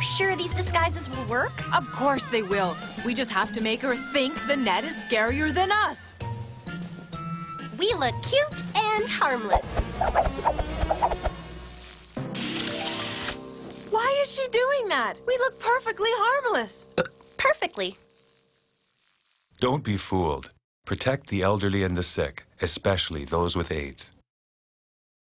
sure these disguises will work? Of course they will. We just have to make her think the net is scarier than us. We look cute and harmless. Why is she doing that? We look perfectly harmless. Perfectly. Don't be fooled. Protect the elderly and the sick, especially those with AIDS.